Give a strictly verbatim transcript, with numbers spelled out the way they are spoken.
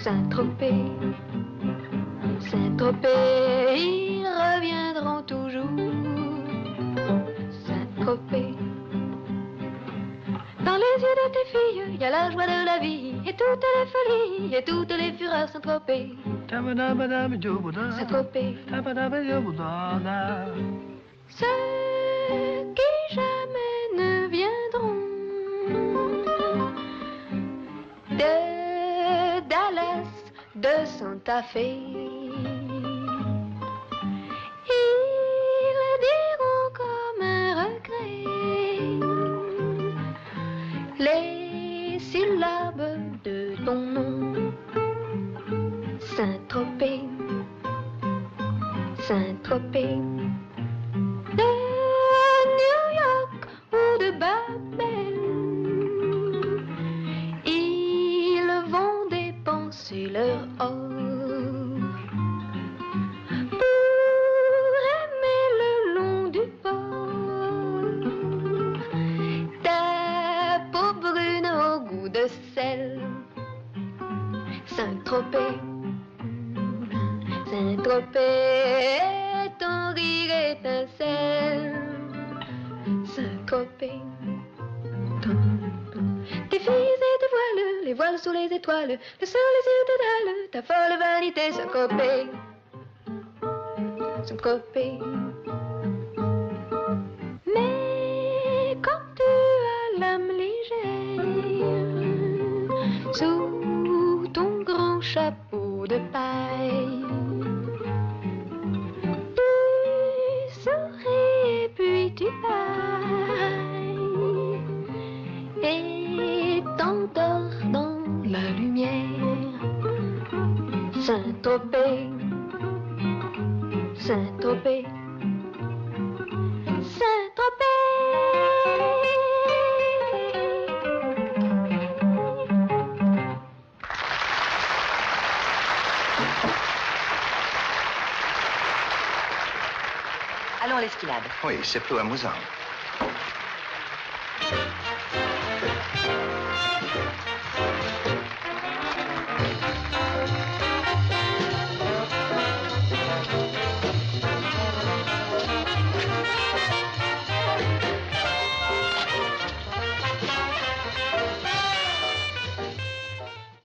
Saint-Tropez, Saint-Tropez, ils reviendront toujours. Saint-Tropez, dans les yeux de tes filles, il y a la joie de la vie et toutes les folies et toutes les fureurs. Saint-Tropez, Saint-Tropez, ceux qui jamais ne viendront de Dallas, de Santa Fe, ils diront comme un regret les syllabes de ton nom. Saint-Tropez, Saint-Tropez, de New York ou de Babel, ils vont dépenser leur or pour aimer le long du port ta peau brune au goût de sel. Saint-Tropez, Saint-Tropez, ton rire étincelle. Saint-Tropez, tes filles et tes voiles, les voiles sous les étoiles, le soleil les yeux de dalle, ta folle vanité. Saint-Tropez, Saint-Tropez, mais quand tu as l'âme légère sous ton grand chapeau de paille, et puis tu bailles et t'endors dans la lumière. Saint-Tropez, Saint-Tropez, Saint-Tropez. Allons à l'esquilade. Oui, c'est plus amusant.